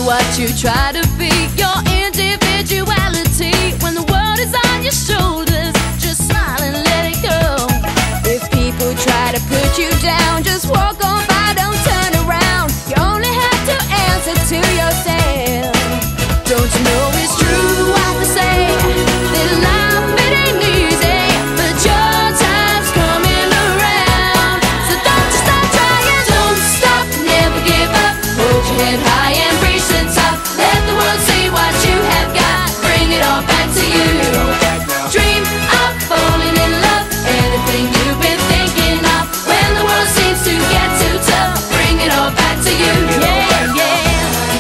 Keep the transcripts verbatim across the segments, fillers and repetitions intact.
what you try to be, your individuality. When the world is on your shoulders, just smile and let it go. If people try to put you down, just walk on by, don't turn around. You only have to answer to yourself. Don't you know it's true what they say, that life it ain't easy, but your time's coming around. So don't you stop trying, don't stop, never give up. Hold your head high and reach the top. Let the world see what you have got. Bring it all back to you. Dream of falling in love, anything you've been thinking of. When the world seems to get too tough, bring it all back to you. Yeah, yeah.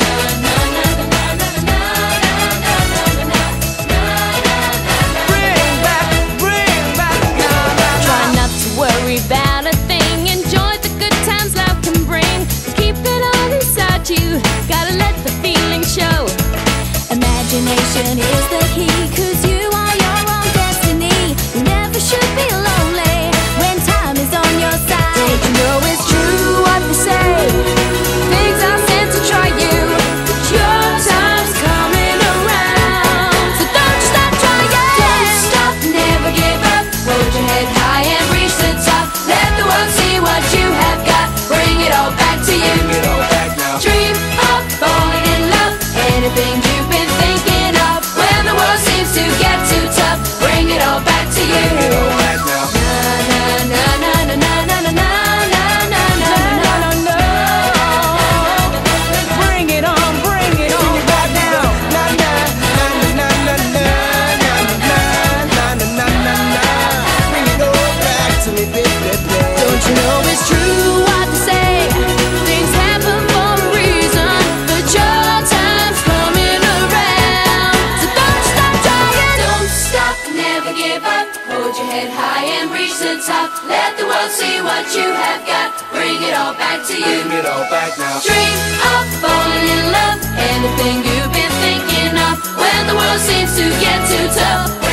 Worry about a thing, enjoy the good times love can bring. Keep it all inside you, gotta let the feeling show. Imagination is the key, cause you are your own destiny. You never should be lonely when time is on your side. Don't you know it's true what they say, things are sent to try you, but your time's coming around. So don't you stop trying, don't stop, never give up. Hold your head high and reach the top. Let the world see what you have got. Bring it all back to you. Dream of falling in love, anything you've been thinking of. When the world seems to get too tough, bring it all back to you. Na na na na na na na na na na na na. Bring it on, bring it on back now. Na na na na na na na na na na na na. Bring it all back to me, baby. Don't you know it's true what they say, things happen for a reason, but your time's coming around. So don't stop trying, don't stop, never give up. Hold your head high and reach the top. Let the world see what you have got. Bring it all back to you. Bring it all back now. Dream of falling in love, anything you've been thinking of. When the world seems to get too tough,